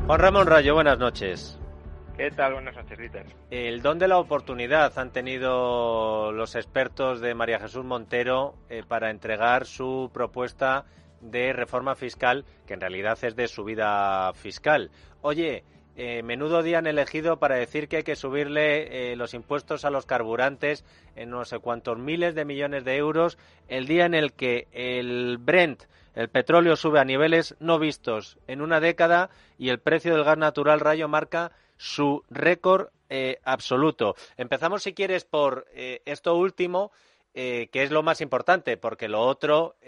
Juan Ramón Rayo, buenas noches. ¿Qué tal? Buenas noches, Dieter. El don de la oportunidad han tenido los expertos de María Jesús Montero para entregar su propuesta de reforma fiscal, que en realidad es de subida fiscal. Oye, menudo día han elegido para decir que hay que subirle los impuestos a los carburantes en no sé cuántos miles de millones de euros, el día en el que el Brent, el petróleo, sube a niveles no vistos en una década y el precio del gas natural, Rayo, marca su récord absoluto. Empezamos, si quieres, por esto último, que es lo más importante, porque lo otro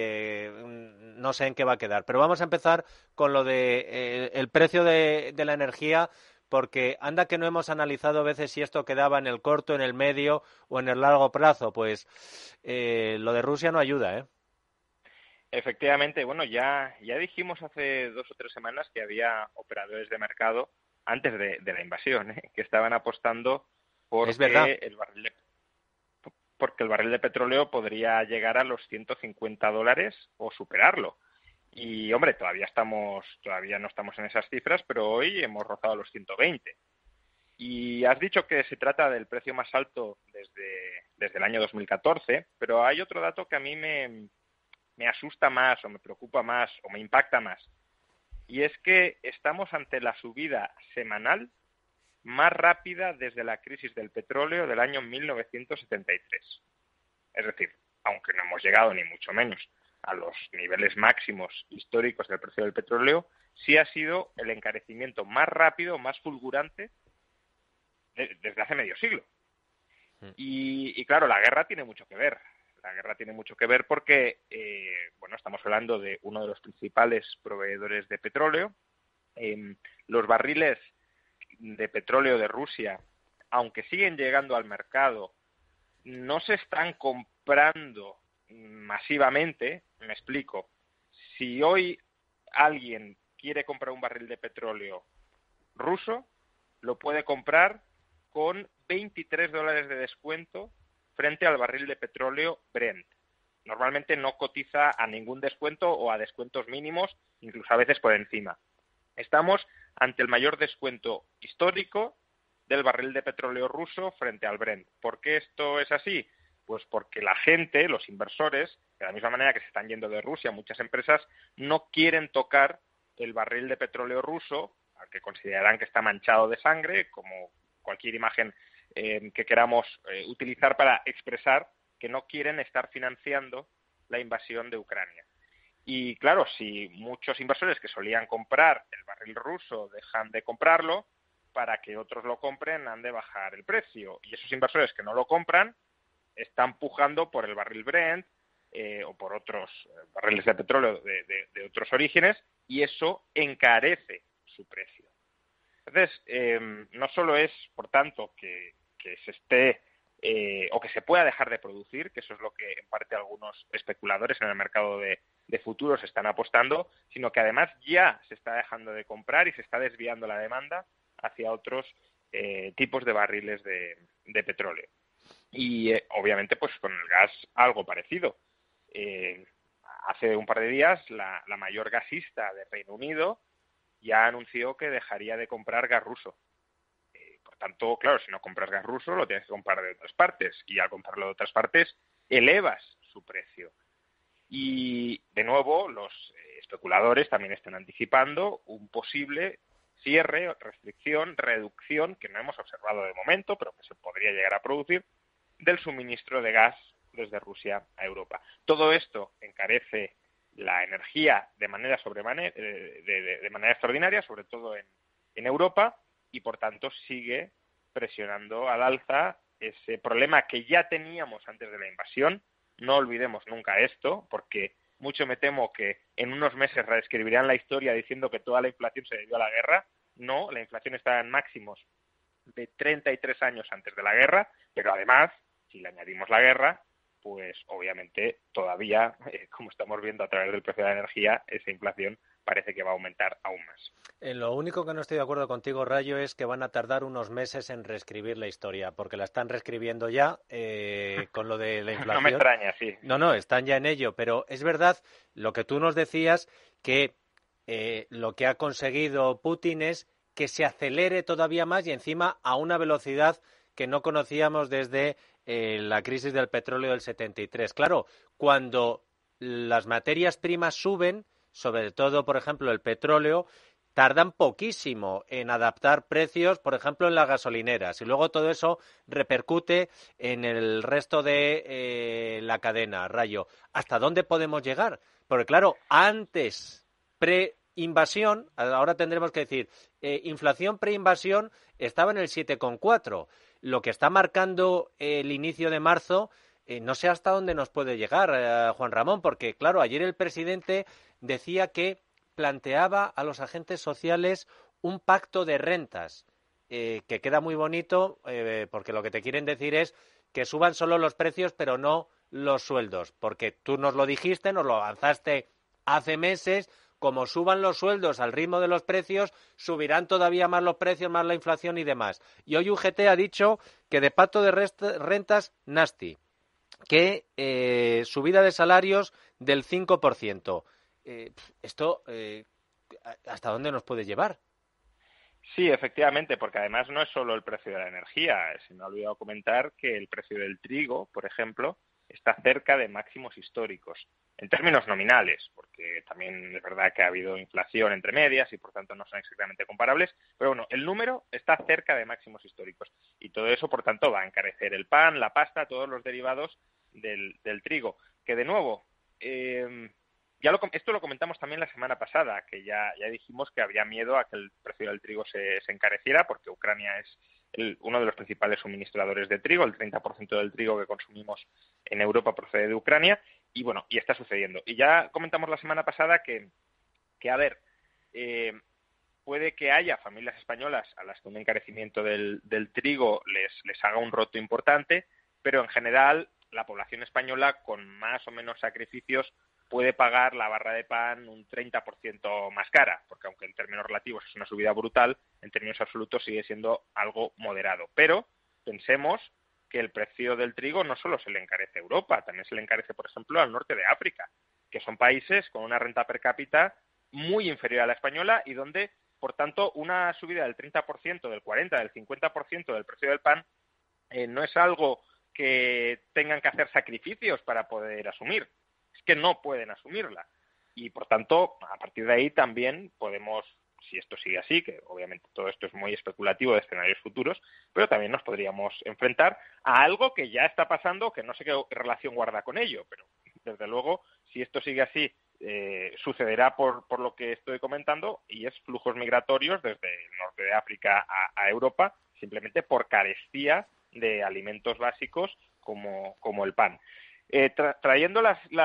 no sé en qué va a quedar. Pero vamos a empezar con lo de el precio de la energía, porque anda que no hemos analizado a veces si esto quedaba en el corto, en el medio o en el largo plazo. Pues lo de Rusia no ayuda, ¿eh? Efectivamente, bueno, ya dijimos hace 2 o 3 semanas que había operadores de mercado antes de la invasión, que estaban apostando Es verdad. porque el barril de petróleo podría llegar a los $150 o superarlo. Y, hombre, todavía no estamos en esas cifras, pero hoy hemos rozado los 120. Y has dicho que se trata del precio más alto desde el año 2014, pero hay otro dato que a mí me asusta más o me preocupa más o me impacta más. Y es que estamos ante la subida semanal más rápida desde la crisis del petróleo del año 1973. Es decir, aunque no hemos llegado ni mucho menos a los niveles máximos históricos del precio del petróleo, sí ha sido el encarecimiento más rápido, más fulgurante desde hace medio siglo. Y claro, la guerra tiene mucho que ver. La guerra tiene mucho que ver porque, estamos hablando de uno de los principales proveedores de petróleo. Los barriles de petróleo de Rusia, aunque siguen llegando al mercado, no se están comprando masivamente. Me explico. Si hoy alguien quiere comprar un barril de petróleo ruso, lo puede comprar con $23 de descuento frente al barril de petróleo Brent. Normalmente no cotiza a ningún descuento o a descuentos mínimos, incluso a veces por encima. Estamos ante el mayor descuento histórico del barril de petróleo ruso frente al Brent. ¿Por qué esto es así? Pues porque la gente, los inversores, de la misma manera que se están yendo de Rusia, muchas empresas no quieren tocar el barril de petróleo ruso, al que considerarán que está manchado de sangre, como cualquier imagen que queramos utilizar para expresar que no quieren estar financiando la invasión de Ucrania. Y claro, si muchos inversores que solían comprar el barril ruso dejan de comprarlo, para que otros lo compren han de bajar el precio. Y esos inversores que no lo compran están pujando por el barril Brent o por otros barriles de petróleo de otros orígenes, y eso encarece su precio. Entonces, no solo es, por tanto, que se esté o que se pueda dejar de producir, que eso es lo que en parte algunos especuladores en el mercado de futuros están apostando, sino que además ya se está dejando de comprar y se está desviando la demanda hacia otros tipos de barriles de petróleo. Y obviamente pues con el gas algo parecido. Hace un par de días la mayor gasista de Reino Unido ya anunció que dejaría de comprar gas ruso. Por tanto, claro, si no compras gas ruso, lo tienes que comprar de otras partes. Y al comprarlo de otras partes, elevas su precio. Y, de nuevo, los especuladores también están anticipando un posible cierre, restricción, reducción, que no hemos observado de momento, pero que se podría llegar a producir, del suministro de gas desde Rusia a Europa. Todo esto encarece la energía de manera de manera extraordinaria, sobre todo en Europa, y por tanto sigue presionando al alza ese problema que ya teníamos antes de la invasión. No olvidemos nunca esto, porque mucho me temo que en unos meses reescribirán la historia diciendo que toda la inflación se debió a la guerra. No, la inflación está en máximos de 33 años antes de la guerra, pero además, si le añadimos la guerra, pues obviamente todavía, como estamos viendo a través del precio de la energía, esa inflación parece que va a aumentar aún más. Lo único que no estoy de acuerdo contigo, Rayo, es que van a tardar unos meses en reescribir la historia, porque la están reescribiendo ya con lo de la inflación. No me extraña, sí. No, están ya en ello, pero es verdad lo que tú nos decías, que lo que ha conseguido Putin es que se acelere todavía más y encima a una velocidad que no conocíamos desde la crisis del petróleo del 73. Claro, cuando las materias primas suben, sobre todo, por ejemplo, el petróleo, tardan poquísimo en adaptar precios, por ejemplo, en las gasolineras. Y luego todo eso repercute en el resto de la cadena, Rayo. ¿Hasta dónde podemos llegar? Porque, claro, antes, pre-invasión, ahora tendremos que decir, inflación pre-invasión estaba en el 7,4. Lo que está marcando el inicio de marzo, no sé hasta dónde nos puede llegar, Juan Ramón, porque, claro, ayer el presidente decía que planteaba a los agentes sociales un pacto de rentas, que queda muy bonito, porque lo que te quieren decir es que suban solo los precios, pero no los sueldos, porque tú nos lo dijiste, nos lo avanzaste hace meses, como suban los sueldos al ritmo de los precios, subirán todavía más los precios, más la inflación y demás. Y hoy UGT ha dicho que de pacto de rentas, nasty, que subida de salarios del 5%. Esto, ¿hasta dónde nos puede llevar? Sí, efectivamente, porque además no es solo el precio de la energía. Se me ha olvidado comentar que el precio del trigo, por ejemplo, está cerca de máximos históricos, en términos nominales, porque también es verdad que ha habido inflación entre medias y por tanto no son exactamente comparables, pero bueno, el número está cerca de máximos históricos y todo eso, por tanto, va a encarecer el pan, la pasta, todos los derivados del trigo, que de nuevo, esto lo comentamos también la semana pasada, que ya dijimos que había miedo a que el precio del trigo se encareciera, porque Ucrania es uno de los principales suministradores de trigo, el 30% del trigo que consumimos en Europa procede de Ucrania, y bueno, y está sucediendo. Y ya comentamos la semana pasada que a ver, puede que haya familias españolas a las que un encarecimiento del trigo les haga un roto importante, pero en general la población española, con más o menos sacrificios, puede pagar la barra de pan un 30% más cara, porque aunque en términos relativos es una subida brutal, en términos absolutos sigue siendo algo moderado. Pero pensemos que el precio del trigo no solo se le encarece a Europa, también se le encarece, por ejemplo, al norte de África, que son países con una renta per cápita muy inferior a la española y donde, por tanto, una subida del 30%, del 40%, del 50% del precio del pan no es algo que tengan que hacer sacrificios para poder asumir. Es que no pueden asumirla. Y, por tanto, a partir de ahí también podemos, si esto sigue así, que obviamente todo esto es muy especulativo de escenarios futuros, pero también nos podríamos enfrentar a algo que ya está pasando, que no sé qué relación guarda con ello, pero desde luego, si esto sigue así, sucederá por lo que estoy comentando, y es flujos migratorios desde el norte de África a Europa, simplemente por carestía de alimentos básicos como el pan. Trayendo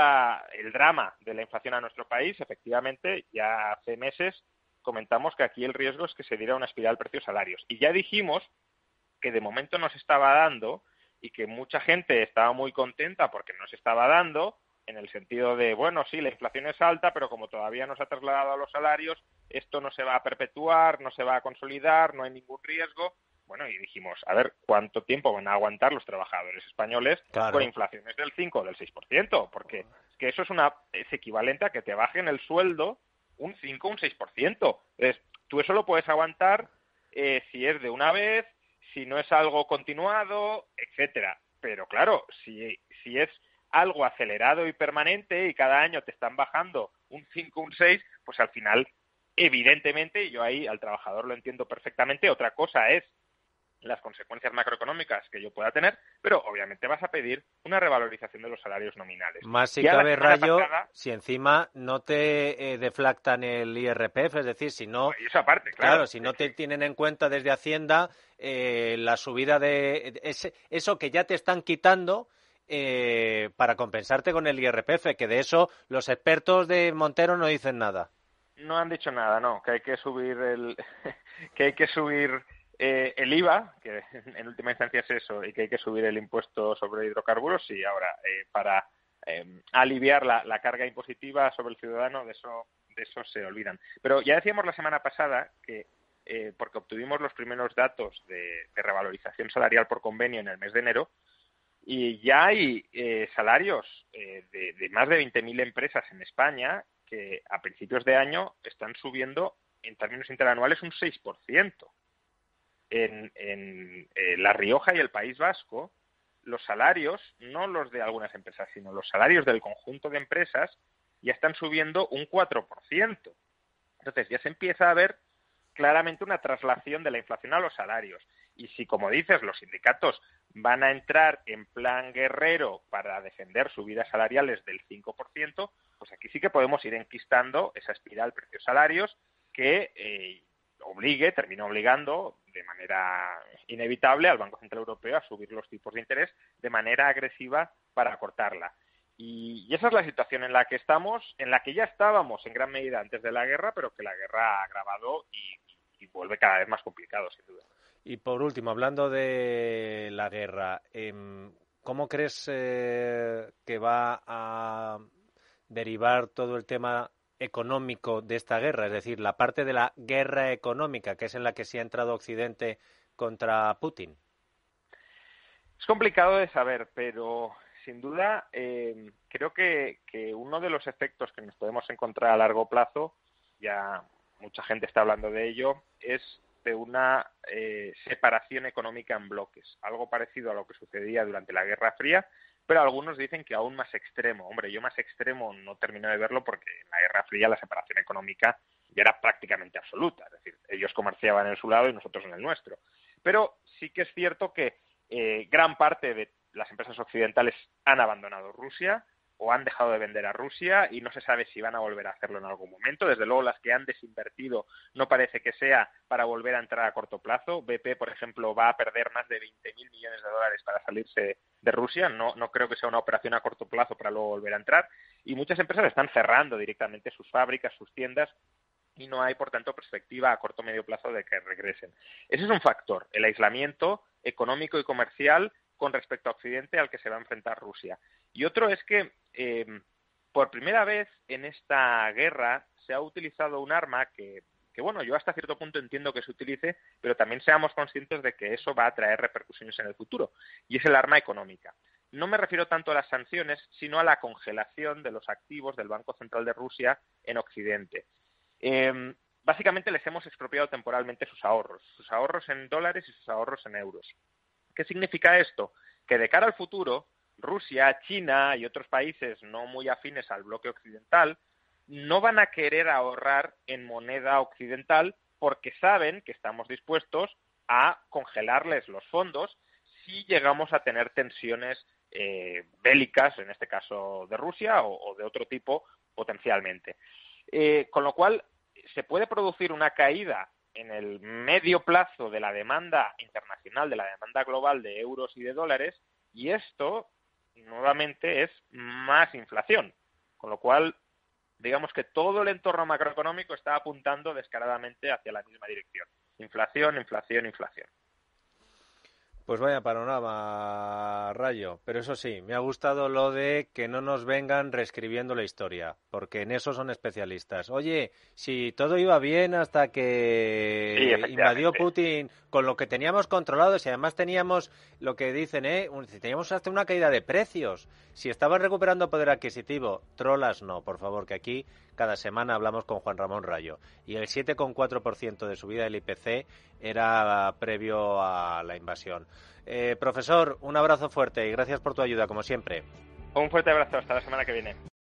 el drama de la inflación a nuestro país, efectivamente, ya hace meses comentamos que aquí el riesgo es que se diera una espiral precios-salarios. Y ya dijimos que de momento no se estaba dando y que mucha gente estaba muy contenta porque no se estaba dando, en el sentido de, bueno, sí, la inflación es alta, pero como todavía no se ha trasladado a los salarios, esto no se va a perpetuar, no se va a consolidar, no hay ningún riesgo. Bueno, y dijimos, a ver, ¿cuánto tiempo van a aguantar los trabajadores españoles con inflaciones del 5 o del 6%? Porque es que eso es equivalente a que te bajen el sueldo un 5 o un 6%. Entonces, tú eso lo puedes aguantar si es de una vez, si no es algo continuado, etcétera. Pero claro, si es algo acelerado y permanente y cada año te están bajando un 5 o un 6, pues al final, evidentemente, y yo ahí al trabajador lo entiendo perfectamente, otra cosa es las consecuencias macroeconómicas que yo pueda tener, pero obviamente vas a pedir una revalorización de los salarios nominales. Más si cabe, Rayo, si encima no te deflactan el IRPF, es decir, si no, y eso aparte, claro, si no te tienen en cuenta desde Hacienda la subida de eso que ya te están quitando para compensarte con el IRPF, que de eso los expertos de Montero no dicen nada. No han dicho nada, no, que hay que subir que hay que subir el IVA, que en última instancia es eso, y que hay que subir el impuesto sobre hidrocarburos, y ahora para aliviar la carga impositiva sobre el ciudadano, de eso se olvidan. Pero ya decíamos la semana pasada que, porque obtuvimos los primeros datos de revalorización salarial por convenio en el mes de enero, y ya hay salarios de más de 20.000 empresas en España que a principios de año están subiendo en términos interanuales un 6%. En La Rioja y el País Vasco, los salarios, no los de algunas empresas, sino los salarios del conjunto de empresas, ya están subiendo un 4%. Entonces ya se empieza a ver claramente una traslación de la inflación a los salarios. Y si, como dices, los sindicatos van a entrar en plan guerrero para defender subidas salariales del 5%, pues aquí sí que podemos ir enquistando esa espiral precios-salarios que termina obligando de manera inevitable al Banco Central Europeo a subir los tipos de interés de manera agresiva para acortarla. Y esa es la situación en la que estamos, en la que ya estábamos en gran medida antes de la guerra, pero que la guerra ha agravado y vuelve cada vez más complicado, sin duda. Y por último, hablando de la guerra, ¿cómo crees que va a derivar todo el tema económico de esta guerra? Es decir, la parte de la guerra económica, que es en la que se ha entrado Occidente contra Putin. Es complicado de saber, pero sin duda creo que uno de los efectos que nos podemos encontrar a largo plazo, ya mucha gente está hablando de ello, es de una separación económica en bloques, algo parecido a lo que sucedía durante la Guerra Fría, pero algunos dicen que aún más extremo. Hombre, yo más extremo no termino de verlo porque en la Guerra Fría la separación económica ya era prácticamente absoluta, es decir, ellos comerciaban en su lado y nosotros en el nuestro. Pero sí que es cierto que gran parte de las empresas occidentales han abandonado Rusia o han dejado de vender a Rusia y no se sabe si van a volver a hacerlo en algún momento. Desde luego, las que han desinvertido no parece que sea para volver a entrar a corto plazo. BP, por ejemplo, va a perder más de 20.000 millones de dólares para salirse de Rusia. No creo que sea una operación a corto plazo para luego volver a entrar. Y muchas empresas están cerrando directamente sus fábricas, sus tiendas, y no hay, por tanto, perspectiva a corto o medio plazo de que regresen. Ese es un factor, el aislamiento económico y comercial con respecto a Occidente al que se va a enfrentar Rusia. Y otro es que por primera vez en esta guerra se ha utilizado un arma que, bueno, yo hasta cierto punto entiendo que se utilice, pero también seamos conscientes de que eso va a traer repercusiones en el futuro, y es el arma económica. No me refiero tanto a las sanciones, sino a la congelación de los activos del Banco Central de Rusia en Occidente. Básicamente les hemos expropiado temporalmente sus ahorros en dólares y sus ahorros en euros. ¿Qué significa esto? Que de cara al futuro, Rusia, China y otros países no muy afines al bloque occidental no van a querer ahorrar en moneda occidental porque saben que estamos dispuestos a congelarles los fondos si llegamos a tener tensiones bélicas, en este caso de Rusia o de otro tipo potencialmente. Con lo cual, se puede producir una caída en el medio plazo de la demanda internacional, de la demanda global de euros y de dólares, y esto, nuevamente, es más inflación. Con lo cual, digamos que todo el entorno macroeconómico está apuntando descaradamente hacia la misma dirección. Inflación, inflación, inflación. Pues vaya panorama, Rayo. Pero eso sí, me ha gustado lo de que no nos vengan reescribiendo la historia, porque en eso son especialistas. Oye, si todo iba bien hasta que invadió Putin con lo que teníamos controlado, si además teníamos lo que dicen, teníamos hasta una caída de precios, si estaban recuperando poder adquisitivo, trolas no, por favor, que aquí cada semana hablamos con Juan Ramón Rayo. Y el 7,4% de subida del IPC era previo a la invasión. Profesor, un abrazo fuerte y gracias por tu ayuda, como siempre. Un fuerte abrazo, hasta la semana que viene.